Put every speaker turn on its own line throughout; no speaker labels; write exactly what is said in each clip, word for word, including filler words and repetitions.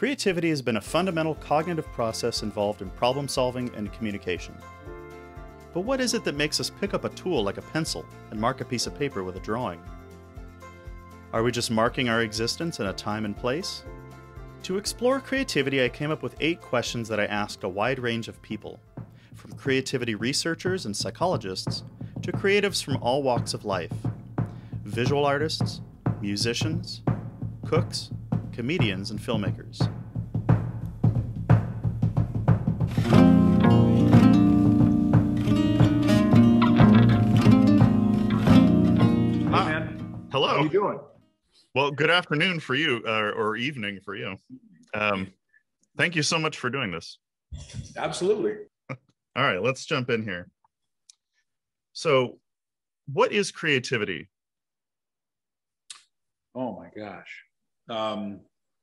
Creativity has been a fundamental cognitive process involved in problem solving and communication. But what is it that makes us pick up a tool like a pencil and mark a piece of paper with a drawing? Are we just marking our existence in a time and place? To explore creativity, I came up with eight questions that I asked a wide range of people, from creativity researchers and psychologists to creatives from all walks of life, visual artists, musicians, cooks, comedians, and filmmakers.
Hey, man.
Hello.
How are you doing?
Well, good afternoon for you, uh, or evening for you. Um, thank you so much for doing this.
Absolutely.
All right, let's jump in here. So, what is creativity?
Oh my gosh. Um,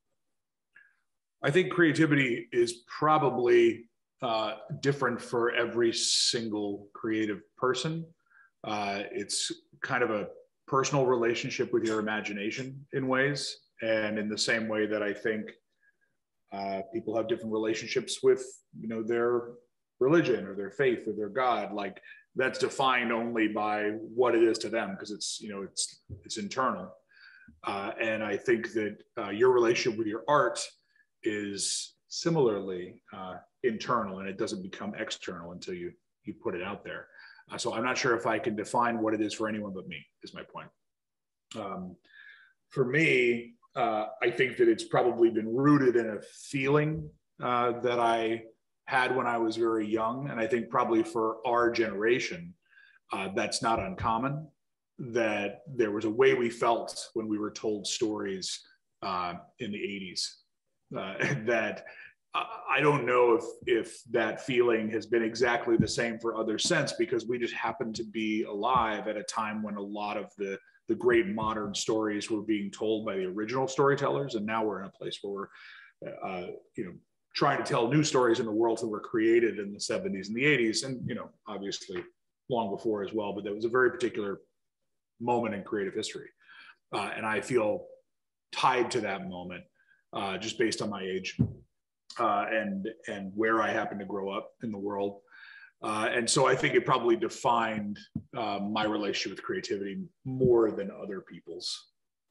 I think creativity is probably uh, different for every single creative person. Uh, it's kind of a personal relationship with your imagination in ways, and in the same way that I think uh, people have different relationships with, you know, their religion or their faith or their God. Like, that's defined only by what it is to them, because it's, you know, it's it's internal. Uh, and I think that uh, your relationship with your art is similarly uh, internal, and it doesn't become external until you you put it out there. Uh, so I'm not sure if I can define what it is for anyone but me, is my point. Um, for me, uh, I think that it's probably been rooted in a feeling uh, that I had when I was very young. And I think probably for our generation, uh, that's not uncommon, that there was a way we felt when we were told stories uh, in the eighties. Uh, that uh, I don't know if if that feeling has been exactly the same for others since, because we just happened to be alive at a time when a lot of the the great modern stories were being told by the original storytellers, and now we're in a place where we're uh, you know trying to tell new stories in the world that were created in the seventies and the eighties, and you know obviously long before as well. But there was a very particular moment in creative history, uh, and I feel tied to that moment. Uh, just based on my age uh, and and where I happen to grow up in the world. Uh, and so I think it probably defined uh, my relationship with creativity more than other people's.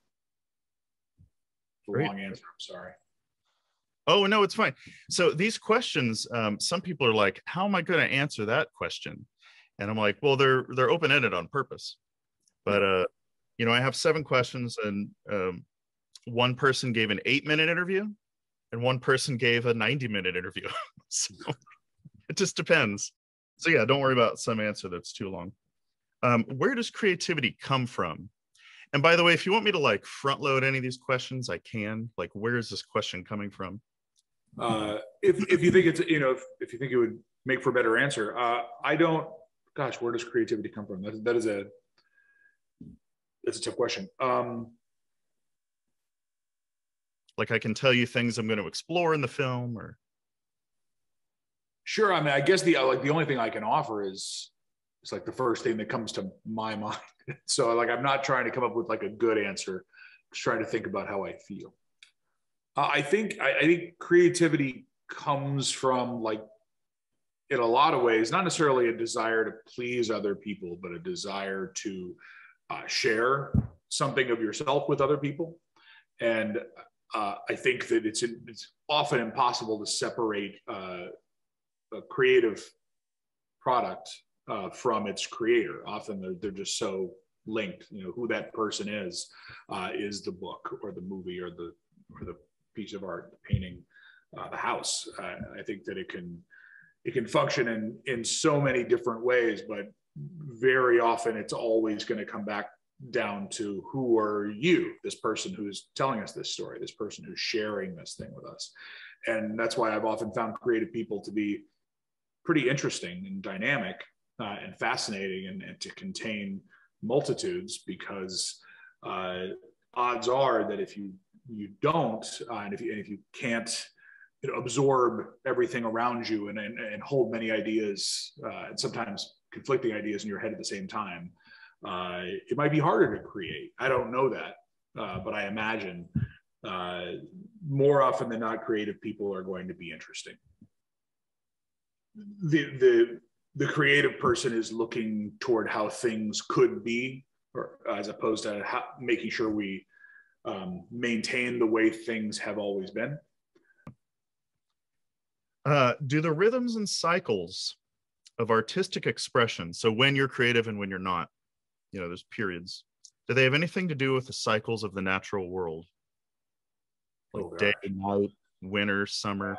The
Great.
long answer, I'm sorry.
Oh, no, it's fine. So these questions, um, some people are like, how am I going to answer that question? And I'm like, well, they're they're open-ended on purpose. But, uh, you know, I have seven questions, and um, one person gave an eight minute interview and one person gave a ninety minute interview. So it just depends. So yeah, don't worry about some answer that's too long. Um, where does creativity come from? And by the way, if you want me to like front load any of these questions, I can. Like, where is this question coming from?
Uh, if, if you think it's, you know, if, if you think it would make for a better answer, uh, I don't, gosh, where does creativity come from? That, that is a, that's a tough question. Um,
Like, I can tell you things I'm going to explore in the film, or
Sure. I mean, I guess the like the only thing I can offer is it's like the first thing that comes to my mind. So like, I'm not trying to come up with like a good answer. Just trying to think about how I feel. Uh, I think I, I think creativity comes from, like, in a lot of ways, not necessarily a desire to please other people, but a desire to uh, share something of yourself with other people. And Uh, I think that it's it's often impossible to separate uh, a creative product uh, from its creator. Often they're, they're just so linked. You know, who that person is uh, is the book or the movie or the or the piece of art, the painting, uh, the house. Uh, I think that it can it can function in in so many different ways, but very often it's always going to come back down to, who are you, this person who's telling us this story, this person who's sharing this thing with us. And that's why I've often found creative people to be pretty interesting and dynamic uh, and fascinating, and, and to contain multitudes, because uh, odds are that if you you don't uh, and if you, and if you can't, you know, absorb everything around you and, and, and hold many ideas uh, and sometimes conflicting ideas in your head at the same time, Uh, it might be harder to create. I don't know that, uh, but I imagine uh, more often than not, creative people are going to be interesting. The, the, the creative person is looking toward how things could be, or as opposed to how, making sure we um, maintain the way things have always been.
Uh, do the rhythms and cycles of artistic expression, so when you're creative and when you're not, you know, there's periods, do they have anything to do with the cycles of the natural world? Like
Oh,
day, night, winter, summer?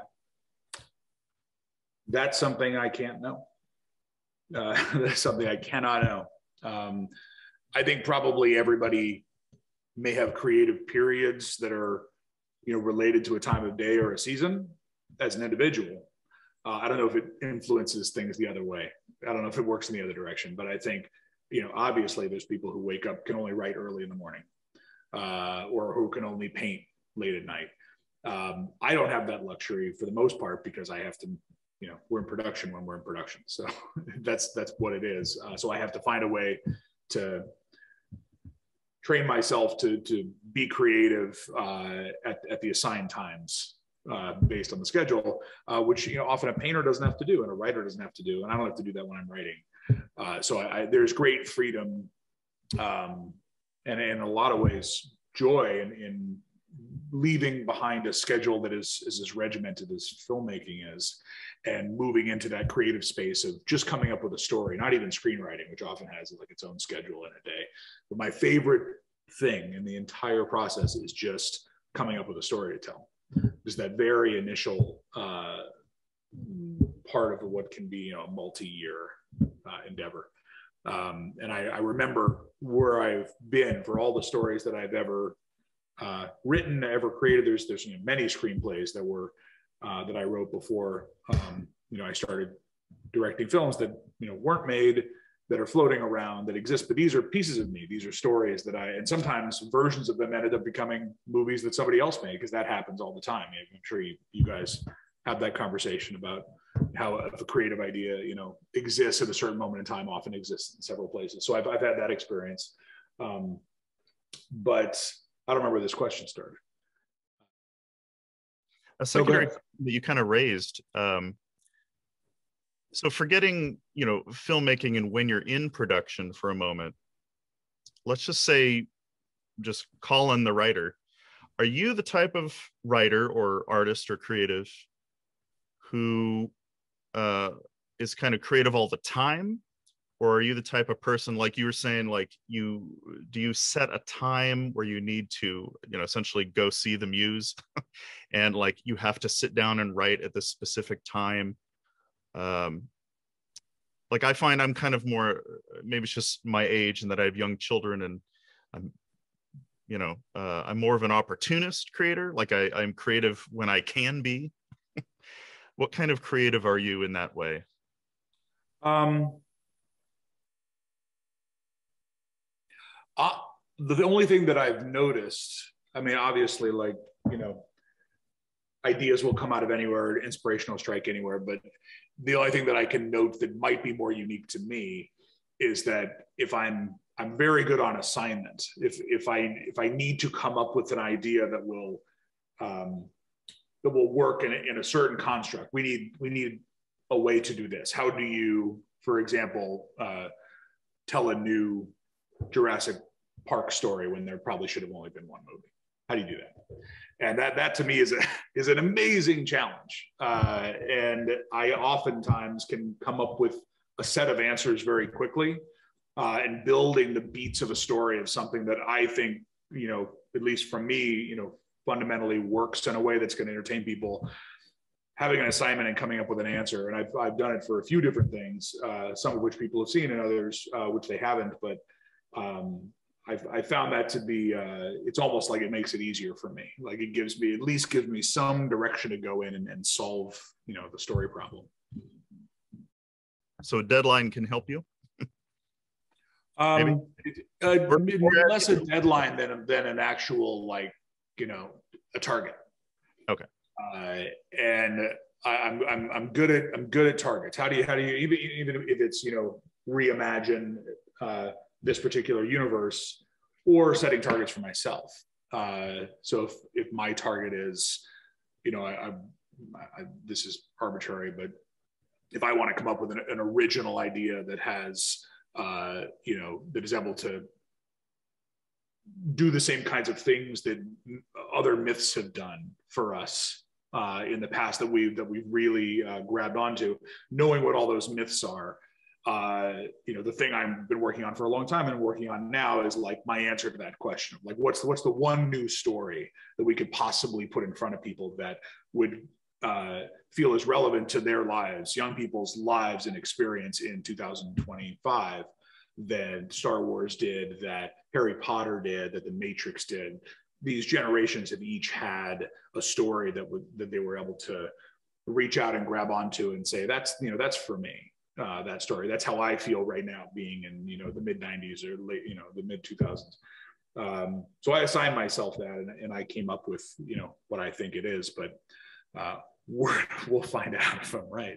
That's something I can't know. Uh, that's something I cannot know. Um, I think probably everybody may have creative periods that are, you know, related to a time of day or a season as an individual. Uh, I don't know if it influences things the other way. I don't know if it works in the other direction, but I think, you know, obviously there's people who wake up, can only write early in the morning, uh, or who can only paint late at night. Um, I don't have that luxury for the most part because I have to, you know, we're in production when we're in production. So that's, that's what it is. Uh, so I have to find a way to train myself to, to be creative uh, at, at the assigned times uh, based on the schedule, uh, which, you know, often a painter doesn't have to do and a writer doesn't have to do. And I don't have to do that when I'm writing. Uh, so I, I, there's great freedom um, and in a lot of ways, joy in, in leaving behind a schedule that is, is as regimented as filmmaking is, and moving into that creative space of just coming up with a story, not even screenwriting, which often has like its own schedule in a day. But my favorite thing in the entire process is just coming up with a story to tell. Just that very initial uh, part of what can be, you know, a multi-year uh, endeavor. Um, and I, I remember where I've been for all the stories that I've ever uh, written, ever created. There's there's you know, many screenplays that were uh, that I wrote before um, you know I started directing films that you know weren't made, that are floating around, that exist. But these are pieces of me. These are stories that I, and sometimes versions of them ended up becoming movies that somebody else made, because that happens all the time. I'm sure you, you guys have that conversation about how a, a creative idea, you know, exists at a certain moment in time, often exists in several places. So I've, I've had that experience. Um, but I don't remember where this question started.
A secondary that you kind of raised. Um, so forgetting, you know, filmmaking and when you're in production for a moment, let's just say, just Colin the writer. Are you the type of writer or artist or creative who uh, is kind of creative all the time? Or are you the type of person, like you were saying, like you, do you set a time where you need to, you know, essentially go see the muse and like you have to sit down and write at this specific time? Um, like I find I'm kind of more, maybe it's just my age and that I have young children, and I'm, you know, uh, I'm more of an opportunist creator. Like I, I'm creative when I can be. What kind of creative are you in that way?
Um, Uh, the only thing that I've noticed, I mean, obviously, like, you know, ideas will come out of anywhere, inspiration will strike anywhere, but the only thing that I can note that might be more unique to me is that if I'm, I'm very good on assignment. If, if I, if I need to come up with an idea that will, um, that will work in a, in a certain construct, we need, we need a way to do this. How do you, for example, uh, tell a new Jurassic Park story when there probably should have only been one movie? How do you do that? And that, that to me is a, is an amazing challenge. Uh, and I oftentimes can come up with a set of answers very quickly, uh, and building the beats of a story of something that I think, you know, at least from me, you know, fundamentally works in a way that's going to entertain people. Having an assignment and coming up with an answer. And I've, I've done it for a few different things, uh, some of which people have seen and others uh, which they haven't, but um, I've, I found that to be, uh, it's almost like it makes it easier for me. Like it gives me, at least gives me some direction to go in and, and solve, you know, the story problem.
So a deadline can help you?
Um, uh, less a deadline than, than an actual, like, you know, a target.
Okay.
Uh, and I, I'm, I'm, I'm good at, I'm good at targets. How do you, how do you, even, even if it's, you know, reimagine, uh, this particular universe, or setting targets for myself. Uh, so if, if my target is, you know, I, I, I, this is arbitrary, but if I want to come up with an, an original idea that has, uh, you know, that is able to do the same kinds of things that other myths have done for us uh, in the past that we that we've really uh, grabbed onto, knowing what all those myths are. Uh, you know, the thing I've been working on for a long time and working on now is like my answer to that question. Like, what's the, what's the one new story that we could possibly put in front of people that would uh, feel as relevant to their lives, young people's lives and experience in two thousand twenty-five than Star Wars did, that Harry Potter did, that The Matrix did. These generations have each had a story that would that they were able to reach out and grab onto and say, that's, you know, that's for me. Uh, that story. That's how I feel right now, being in, you know, the mid nineties or late, you know, the mid two thousands. Um, so I assigned myself that, and, and I came up with, you know, what I think it is. But uh, we're, we'll find out if I'm right.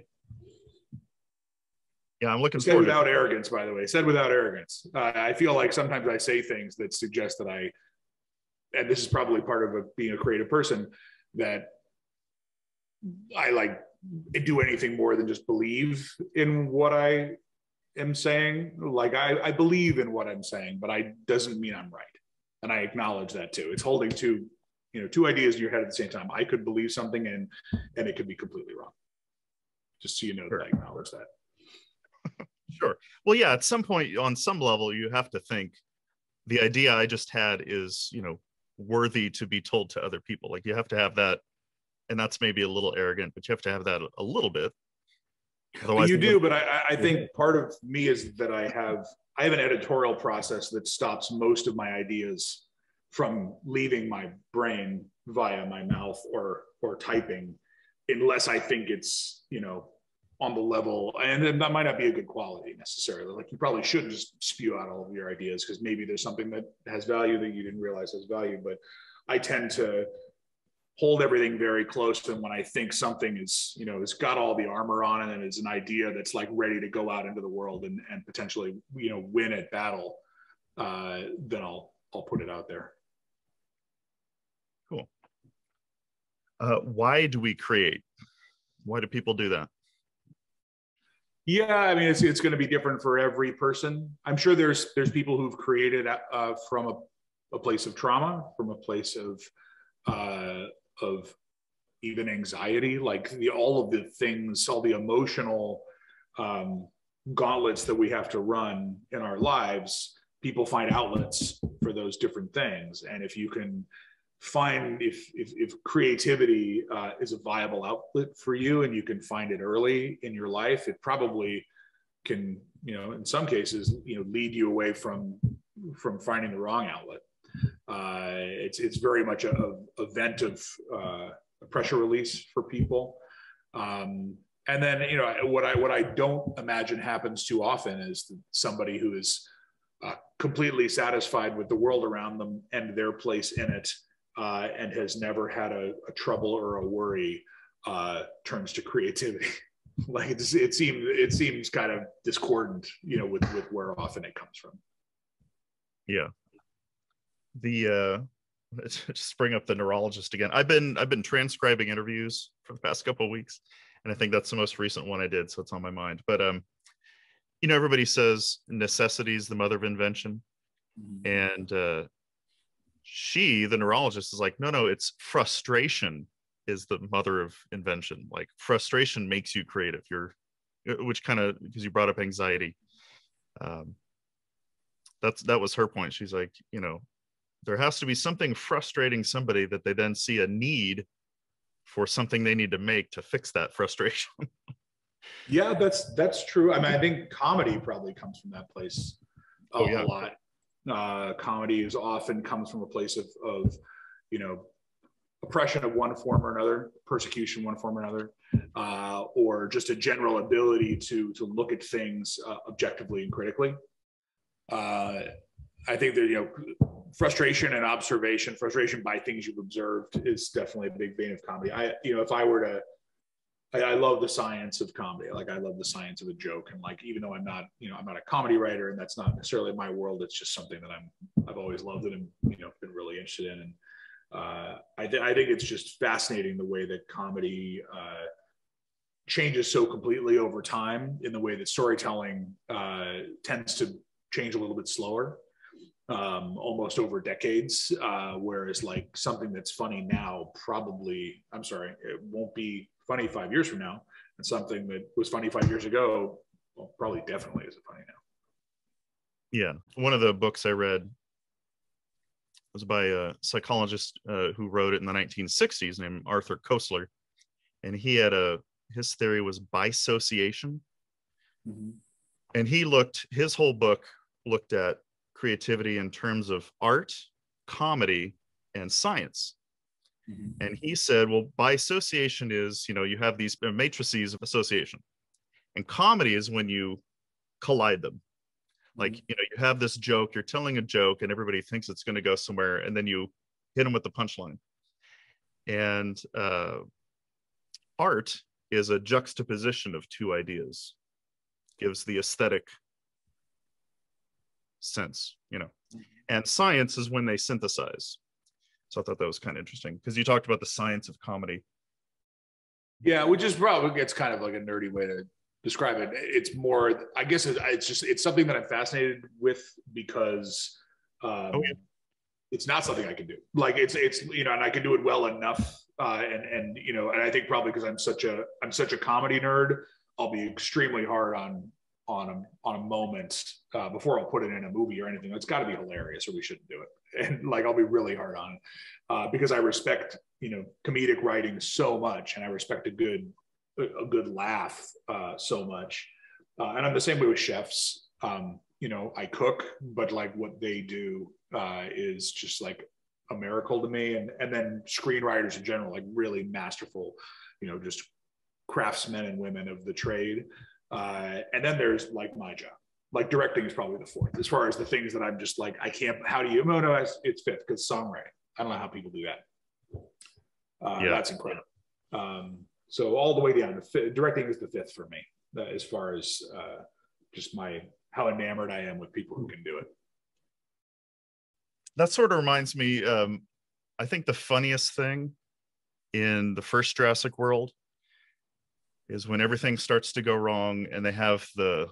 Yeah, I'm looking
said
forward
without
to
arrogance, by the way. Said without arrogance. Uh, I feel like sometimes I say things that suggest that I, and this is probably part of a, being a creative person, that I like do anything more than just believe in what I am saying. Like I, I believe in what I'm saying, but I doesn't mean I'm right. And I acknowledge that too. It's holding two, you know, two ideas in your head at the same time. I could believe something and and it could be completely wrong. Just so you know, sure, that I acknowledge that.
Sure. Well, yeah, at some point, on some level, you have to think the idea I just had is, you know, worthy to be told to other people. Like you have to have that. And that's maybe a little arrogant, but you have to have that a little bit.
Otherwise, you do, but I, I think part of me is that I have I have an editorial process that stops most of my ideas from leaving my brain via my mouth or or typing, unless I think it's, you know, on the level, and that might not be a good quality necessarily. Like you probably shouldn't just spew out all of your ideas because maybe there's something that has value that you didn't realize has value. But I tend to hold everything very close. And when I think something is, you know, has got all the armor on it and is an idea that's like ready to go out into the world and, and potentially, you know, win at battle, uh, then I'll, I'll put it out there.
Cool. Uh, why do we create? Why do people do that?
Yeah, I mean, it's, it's going to be different for every person. I'm sure there's, there's people who've created uh, from a, a place of trauma, from a place of, uh, of even anxiety, like the, all of the things, all the emotional um, gauntlets that we have to run in our lives. People find outlets for those different things. And if you can find, if, if, if creativity uh, is a viable outlet for you and you can find it early in your life, it probably can, you know, in some cases, you know, lead you away from, from finding the wrong outlet. Uh, it's it's very much a, a vent of uh, a pressure release for people, um, and then you know what I what I don't imagine happens too often is somebody who is uh, completely satisfied with the world around them and their place in it, uh, and has never had a, a trouble or a worry, uh, turns to creativity. Like it's, it seems it seems kind of discordant, you know, with with where often it comes from.
Yeah. The uh just bring up the neurologist again. I've been I've been transcribing interviews for the past couple of weeks, and I think that's the most recent one I did, so it's on my mind. But um, you know, everybody says necessity is the mother of invention, mm-hmm. and uh, she, the neurologist, is like, no, no, it's frustration is the mother of invention. Like frustration makes you creative. You're, which kind of, because you brought up anxiety. Um, that's that was her point. She's like, you know, there has to be something frustrating somebody that they then see a need for something they need to make to fix that frustration.
Yeah, that's that's true. I mean, I think comedy probably comes from that place a, oh, yeah. a lot. Uh, comedy is often comes from a place of, of, you know, oppression of one form or another, persecution one form or another, uh, or just a general ability to to look at things uh, objectively and critically. Uh, I think that, you know, frustration and observation, frustration by things you've observed is definitely a big vein of comedy. I, you know, if I were to I, I love the science of comedy. Like I love the science of a joke. And like, even though I'm not, you know, I'm not a comedy writer and that's not necessarily my world, it's just something that I'm, I've always loved it and, you know, been really interested in. And uh, I, th- I think it's just fascinating the way that comedy uh, changes so completely over time in the way that storytelling uh, tends to change a little bit slower, um, almost over decades. Uh, whereas like something that's funny now, probably, I'm sorry, it won't be funny five years from now. And something that was funny five years ago, well, probably definitely isn't funny now.
Yeah. One of the books I read was by a psychologist uh, who wrote it in the nineteen sixties named Arthur Koestler. And he had a, his theory was bisociation. Mm-hmm. And he looked, his whole book looked at creativity in terms of art, comedy, and science. Mm-hmm. And he said, well, bisociation is, you know, you have these matrices of association. And comedy is when you collide them. Like, mm-hmm. you know, you have this joke, you're telling a joke, and everybody thinks it's going to go somewhere, and then you hit them with the punchline. And uh, art is a juxtaposition of two ideas, gives the aesthetic sense, you know. And science is when they synthesize. So I thought that was kind of interesting because you talked about the science of comedy.
Yeah, which is probably it's kind of like a nerdy way to describe it. It's more, I guess, it's just it's something that I'm fascinated with because um, oh, yeah. it's not something I can do. Like it's it's you know, and I can do it well enough. Uh, and and you know, and I think probably because I'm such a I'm such a comedy nerd, I'll be extremely hard on on a on a moment uh, before I'll put it in a movie or anything. It's got to be hilarious, or we shouldn't do it. And like I'll be really hard on it uh, because I respect you know comedic writing so much, and I respect a good a good laugh uh, so much. Uh, and I'm the same way with chefs. Um, you know, I cook, but like what they do uh, is just like a miracle to me. And and then screenwriters in general, like really masterful, you know, just craftsmen and women of the trade. Uh, and then there's like my job. Like directing is probably the fourth, as far as the things that I'm just like, I can't, how do you, no, no, it's, it's fifth because songwriting. I don't know how people do that. Uh, yeah. That's incredible. Um, so all the way down, the directing is the fifth for me, uh, as far as uh, just my, how enamored I am with people who can do it.
That sort of reminds me, um, I think the funniest thing in the first Jurassic World is when everything starts to go wrong and they have the,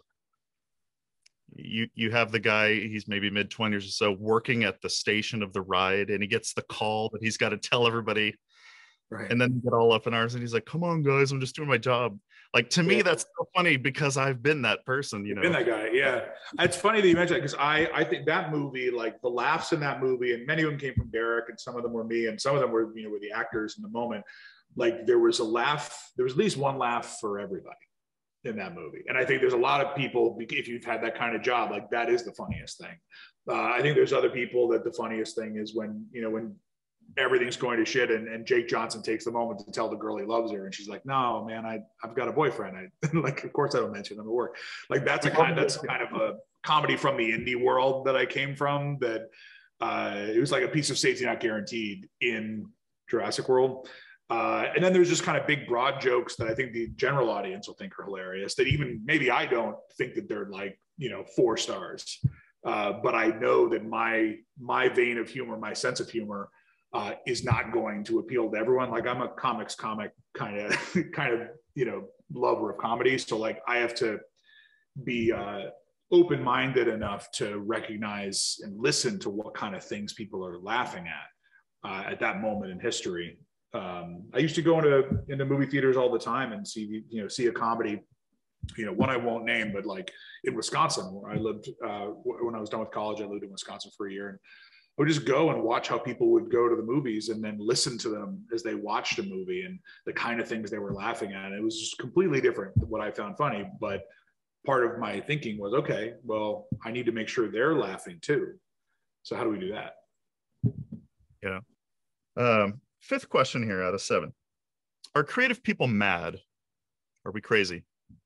you you have the guy, he's maybe mid twenties or so, working at the station of the ride, and he gets the call that he's got to tell everybody. Right. And then you get all up in arms and he's like, come on guys, I'm just doing my job. Like to me, yeah. That's so funny because I've been that person, you know.
Been that guy, yeah. It's funny that you mentioned that because I, I think that movie, like the laughs in that movie, and many of them came from Derek and some of them were me and some of them were, you know, were the actors in the moment. Like there was a laugh, there was at least one laugh for everybody in that movie. And I think there's a lot of people, if you've had that kind of job, like that is the funniest thing. Uh, I think there's other people that the funniest thing is when, you know, when everything's going to shit and, and Jake Johnson takes the moment to tell the girl he loves her. And she's like, no, man, I, I've got a boyfriend. I like, of course I don't mention them at work. Like that's a kind, that's kind of a comedy from the indie world that I came from, that uh, it was like a piece of safety not guaranteed in Jurassic World. Uh, and then there's just kind of big, broad jokes that I think the general audience will think are hilarious, that even maybe I don't think that they're like, you know, four stars. Uh, but I know that my my vein of humor, my sense of humor uh, is not going to appeal to everyone. Like I'm a comics comic kind of, kind of, you know, lover of comedy. So like I have to be uh, open-minded enough to recognize and listen to what kind of things people are laughing at uh, at that moment in history. Um, I used to go into into movie theaters all the time and see, you know, see a comedy, you know, one I won't name, but like in Wisconsin, where I lived, uh, when I was done with college, I lived in Wisconsin for a year. And I would just go and watch how people would go to the movies and then listen to them as they watched a movie and the kind of things they were laughing at. And it was just completely different than what I found funny. But part of my thinking was, okay, well, I need to make sure they're laughing too. So how do we do that?
Yeah. Um, Fifth question here out of seven. Are creative people mad? Are we crazy?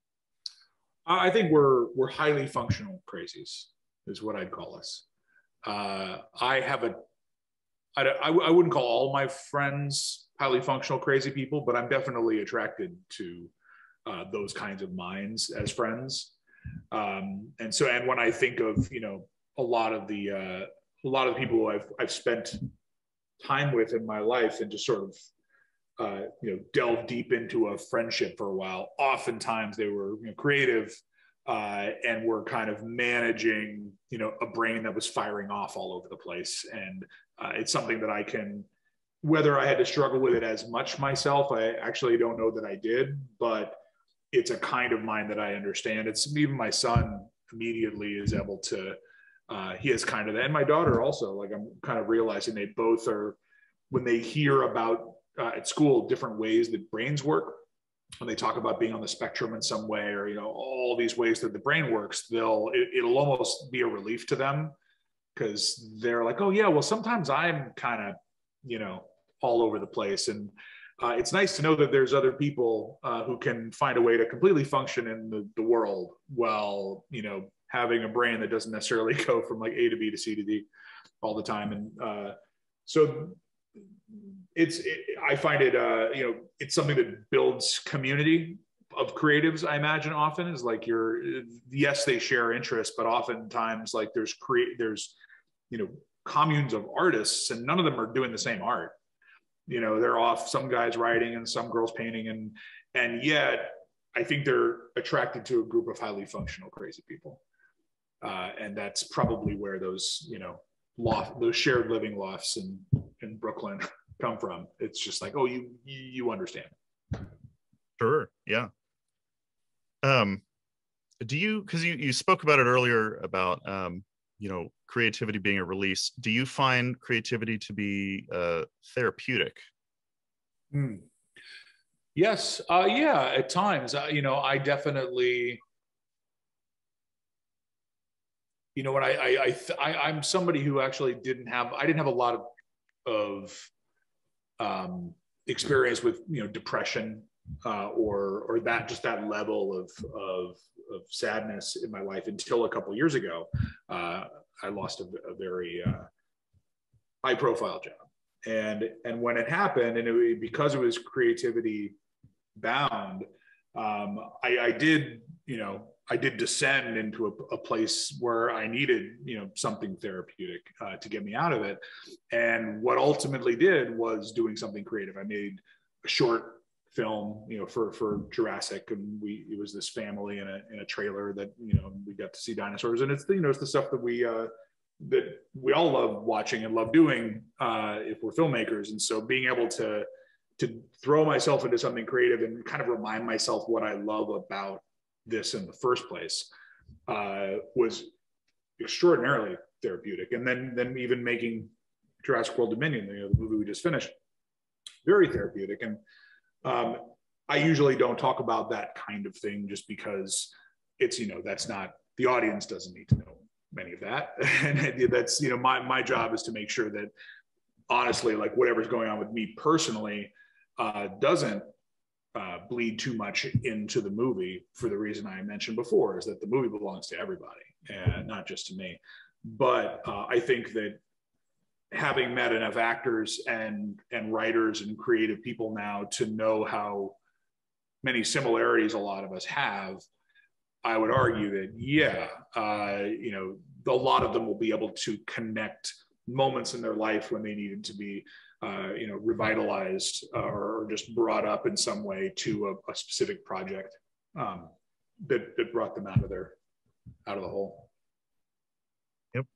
I think we're we're highly functional crazies, is what I'd call us. Uh, I have a I, I, I wouldn't call all my friends highly functional crazy people, but I'm definitely attracted to uh, those kinds of minds as friends. Um, and so, and when I think of, you know, a lot of the, uh, a lot of the people I've, I've spent time with in my life and just sort of, uh, you know, delve deep into a friendship for a while, oftentimes they were, you know, creative, uh, and were kind of managing, you know, a brain that was firing off all over the place. And uh, it's something that I can, whether I had to struggle with it as much myself, I actually don't know that I did, but it's a kind of mind that I understand. It's even my son immediately is able to, uh, he is kind of that. And my daughter also, like I'm kind of realizing they both are, when they hear about uh, at school, different ways that brains work, when they talk about being on the spectrum in some way, or, you know, all these ways that the brain works, they'll, it, it'll almost be a relief to them because they're like, oh yeah, well, sometimes I'm kind of, you know, all over the place. And uh, it's nice to know that there's other people uh, who can find a way to completely function in the, the world while, you know, having a brain that doesn't necessarily go from like A to B to C to D all the time. And uh, so it's, it, I find it, uh, you know, it's something that builds community of creatives. I imagine often is like you're, yes, they share interests, but oftentimes like there's create, there's, you know, communes of artists and none of them are doing the same art. You know, they're off, some guys writing and some girls painting, and and yet I think they're attracted to a group of highly functional crazy people, uh, and that's probably where those, you know, loft, those shared living lofts in in Brooklyn come from. It's just like, oh, you you understand.
Sure, yeah. Um, do you, because you you spoke about it earlier about um, you know, creativity being a release. Do you find creativity to be uh, therapeutic?
Hmm. Yes, uh, yeah, at times. Uh, you know, I definitely, you know, when I, I, I, th- I, I'm somebody who actually didn't have, I didn't have a lot of, of um, experience with, you know, depression uh, or, or that, just that level of, of, of sadness in my life until a couple of years ago. Uh, I lost a, a very uh, high profile job. And, and when it happened, and it, because it was creativity bound, um, I, I did, you know, I did descend into a, a place where I needed, you know, something therapeutic uh, to get me out of it. And what ultimately did was doing something creative. I made a short film, you know, for, for Jurassic, and we, it was this family in a, in a trailer that, you know, we got to see dinosaurs, and it's the, you know, it's the stuff that we, uh, that we all love watching and love doing uh, if we're filmmakers. And so being able to, to throw myself into something creative and kind of remind myself what I love about this in the first place uh, was extraordinarily therapeutic. And then, then even making Jurassic World Dominion, you know, the movie we just finished, very therapeutic. And um, I usually don't talk about that kind of thing just because it's, you know, that's not, the audience doesn't need to know many of that. And that's, you know, my, my job is to make sure that honestly, like whatever's going on with me personally uh, doesn't uh, bleed too much into the movie for the reason I mentioned before, is that the movie belongs to everybody and not just to me. But uh, I think that having met enough actors and, and writers and creative people now to know how many similarities a lot of us have, I would argue that, yeah, uh, you know, a lot of them will be able to connect moments in their life when they needed to be, uh, you know, revitalized uh, or just brought up in some way to a, a specific project um, that, that brought them out of their, out of the hole.
Yep.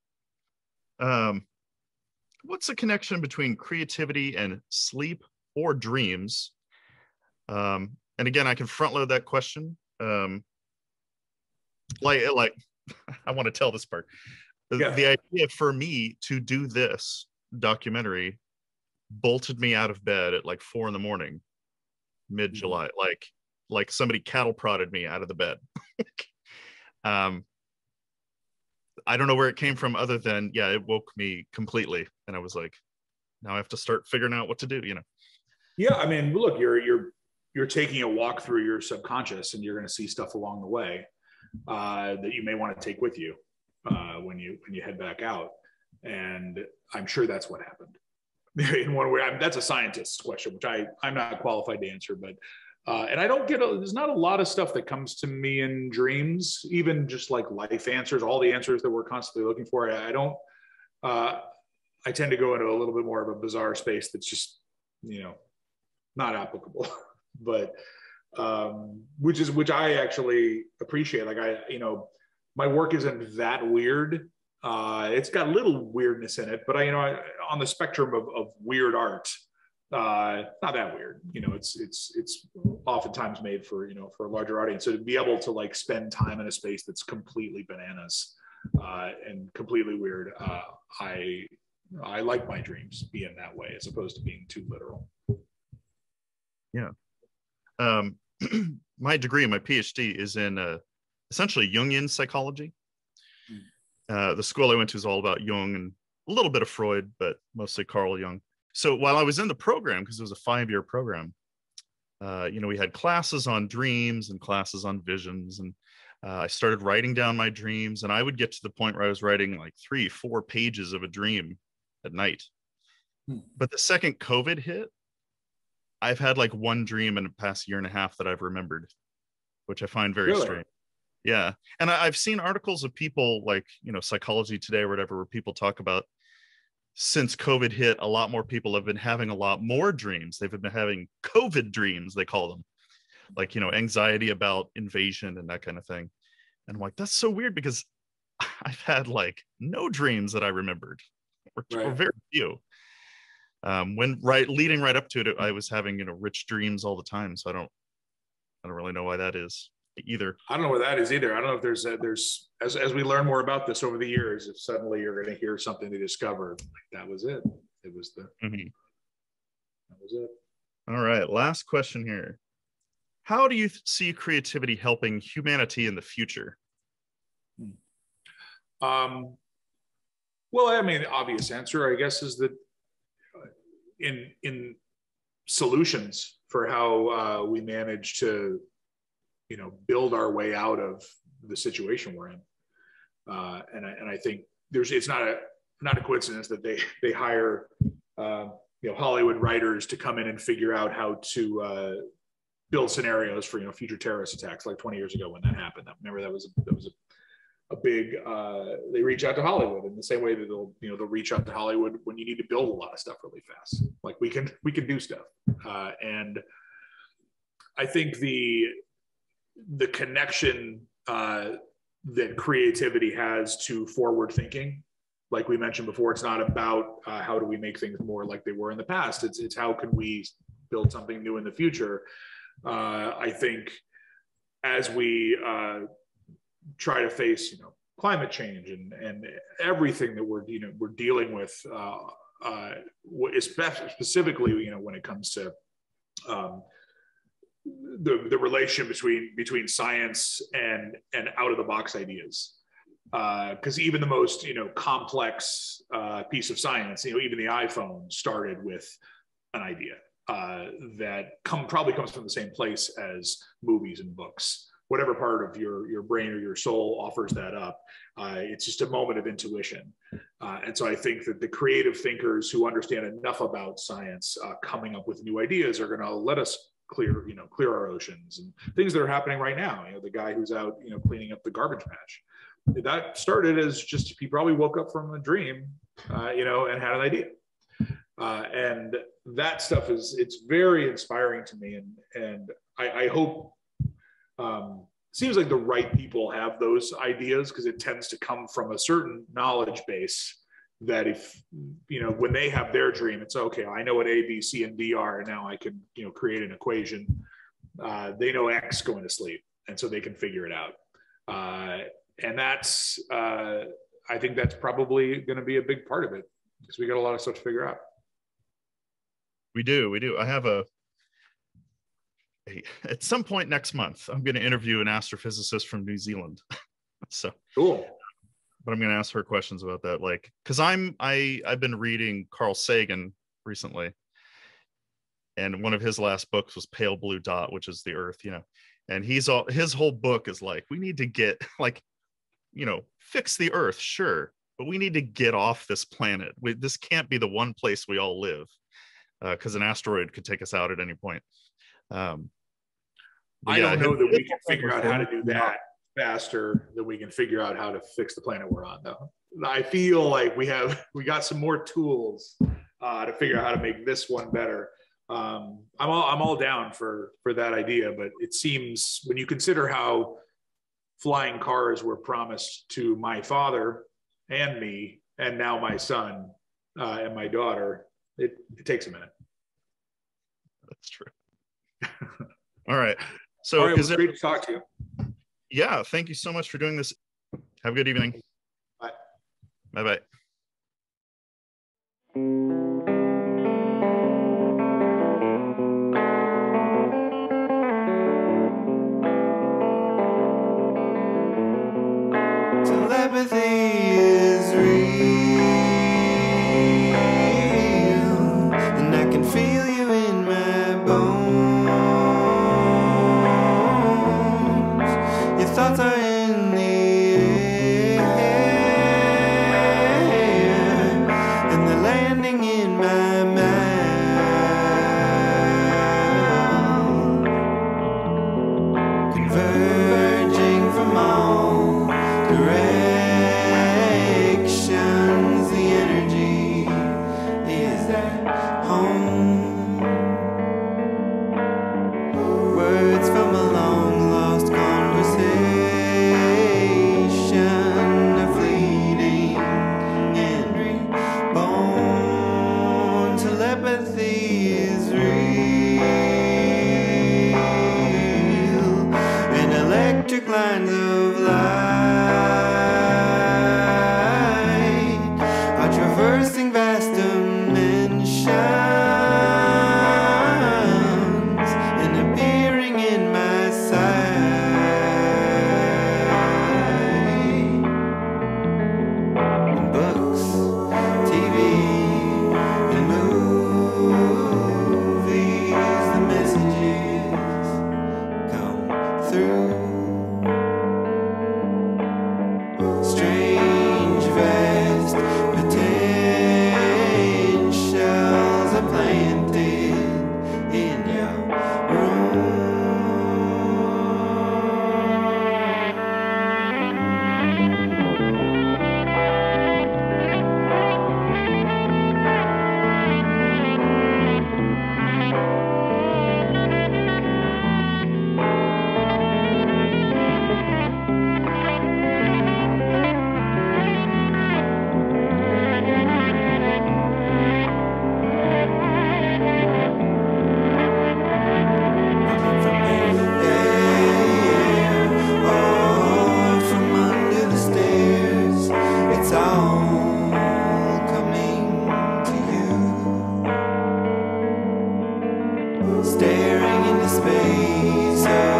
Um, what's the connection between creativity and sleep or dreams? Um, and again, I can front load that question. Um, like, like I want to tell this part.
Yeah.
The idea for me to do this documentary bolted me out of bed at like four in the morning, mid-July, mm-hmm. like like somebody cattle prodded me out of the bed. um, I don't know where it came from other than, yeah, it woke me completely. And I was like, now I have to start figuring out what to do, you know?
Yeah, I mean, look, you're you're you're taking a walk through your subconscious, and you're going to see stuff along the way uh, that you may want to take with you uh, when you when you head back out. And I'm sure that's what happened. In one way, I mean, that's a scientist's question, which I, I'm not qualified to answer, but Uh, and I don't get, a, there's not a lot of stuff that comes to me in dreams, even just like life answers, all the answers that we're constantly looking for. I, I don't, uh, I tend to go into a little bit more of a bizarre space that's just, you know, not applicable, but um, which is, which I actually appreciate. Like I, you know, my work isn't that weird. Uh, it's got a little weirdness in it, but I, you know, I, on the spectrum of, of weird art, uh not that weird, you know, it's it's it's oftentimes made for, you know, for a larger audience. So to be able to like spend time in a space that's completely bananas uh and completely weird, uh i i like my dreams being that way as opposed to being too literal.
Yeah. um my degree, my PhD is in uh essentially Jungian psychology. mm. Uh the school I went to is all about Jung and a little bit of Freud, but mostly Carl Jung. So while I was in the program, because it was a five-year program, uh, you know, we had classes on dreams and classes on visions. And uh, I started writing down my dreams. And I would get to the point where I was writing like three, four pages of a dream at night. Hmm. But the second COVID hit, I've had like one dream in the past year and a half that I've remembered, which I find very really? strange. Yeah. And I, I've seen articles of people like, you know, Psychology Today or whatever, where people talk about, since COVID hit, a lot more people have been having a lot more dreams. They've been having COVID dreams, they call them, like, you know, anxiety about invasion and that kind of thing. And I'm like, that's so weird, because I've had like no dreams that I remembered, or, right. or very few. Um, when right leading right up to it, I was having, you know, rich dreams all the time. So I don't, I don't really know why that is either.
I don't know what that is either. I don't know if there's a, there's as as we learn more about this over the years, if suddenly you're going to hear something they discovered, like that was it. It was the mm-hmm. that was it.
All right, last question here. How do you see creativity helping humanity in the future?
Um. Well, I mean, the obvious answer, I guess, is that in in solutions for how uh, we manage to, you know, build our way out of the situation we're in. Uh, and, I, and I think there's, it's not a, not a coincidence that they, they hire, uh, you know, Hollywood writers to come in and figure out how to uh, build scenarios for, you know, future terrorist attacks, like twenty years ago when that happened. Remember that was, a, that was a, a big, uh, they reach out to Hollywood in the same way that they'll, you know, they'll reach out to Hollywood when you need to build a lot of stuff really fast. Like we can, we can do stuff. Uh, and I think the, the connection uh, that creativity has to forward thinking, like we mentioned before, it's not about uh, how do we make things more like they were in the past. It's, it's how can we build something new in the future. Uh, I think as we uh, try to face, you know, climate change and, and everything that we're, you know, we're dealing with, uh, uh, specifically, you know, when it comes to um, the the relationship between between science and and out of the box ideas, because uh, even the most, you know, complex uh, piece of science, you know, even the iPhone started with an idea uh, that come probably comes from the same place as movies and books. Whatever part of your your brain or your soul offers that up, uh, it's just a moment of intuition. Uh, and so I think that the creative thinkers who understand enough about science uh, coming up with new ideas are going to let us clear, you know, clear our oceans and things that are happening right now. You know, the guy who's out, you know, cleaning up the garbage patch, that started as just, he probably woke up from a dream, uh, you know, and had an idea. Uh, and that stuff is, it's very inspiring to me. And, and I, I hope, um, seems like the right people have those ideas, because it tends to come from a certain knowledge base that if, you know, when they have their dream, it's okay, I know what A, B, C, and D are, and now I can, you know, create an equation. Uh, they know X going to sleep, and so they can figure it out. Uh, and that's, uh, I think that's probably going to be a big part of it, because we got a lot of stuff to figure out.
We do, we do. I have a, a at some point next month, I'm going to interview an astrophysicist from New Zealand. So
cool.
But I'm going to ask her questions about that, like, because I'm I I've been reading Carl Sagan recently, and one of his last books was Pale Blue Dot, which is the Earth, you know, and he's all his whole book is like, we need to get, like, you know, fix the Earth, sure, but we need to get off this planet. We, this can't be the one place we all live, because uh, an asteroid could take us out at any point. Um,
I yeah, don't know that we can figure out how to do that faster than we can figure out how to fix the planet we're on, though. I feel like we have we got some more tools uh, to figure out how to make this one better. Um, I'm all I'm all down for for that idea, but it seems when you consider how flying cars were promised to my father and me, and now my son uh, and my daughter, it, it takes a minute.
That's true. All right. So
all right,
is
it was
it
great to talk to you?
Yeah, thank you so much for doing this. Have a good evening.
Bye.
Bye-bye.
Telepathy is real, and I can feel you in my bones. Your thoughts are in the air, and they're landing in my mouth, converging from all directions. The energy is at home. Words from a long lost conversation, a fleeting and reborn. Telepathy is real, and electric lines of light are traversing vast dimensions and appearing in my sight. In books, T V, and movies, the messages come through. Strange vast potentials are planted in your room. From the air or from under the stairs, it's all coming to you. Staring into space.